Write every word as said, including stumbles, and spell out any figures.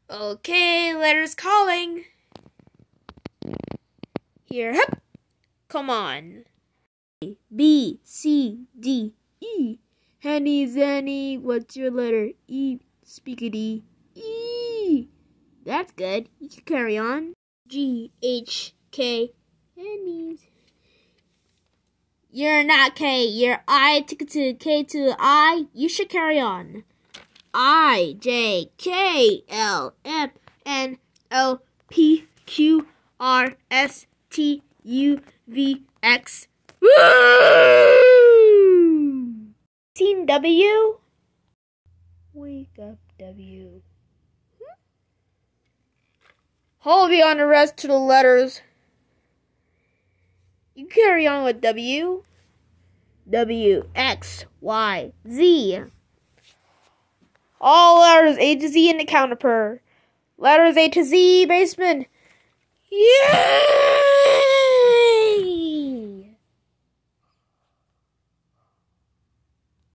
Okay, letters calling. Here, hop. Come on. A, B, C, D, E. Henny, Zenny, what's your letter? E, speakity. E. That's good. You can carry on. G, H, K, Henny. You're not K. You're I to, to K to I. You should carry on. I, J, K, L, M, N, O, P, Q, R, S, T, U, V, X. Woo! Seen W? Wake up, W. Hold you on the rest of the letters. You carry on with W. W, X, Y, Z. All letters A to Z in the counter per. Letters A to Z, basement. Yeah!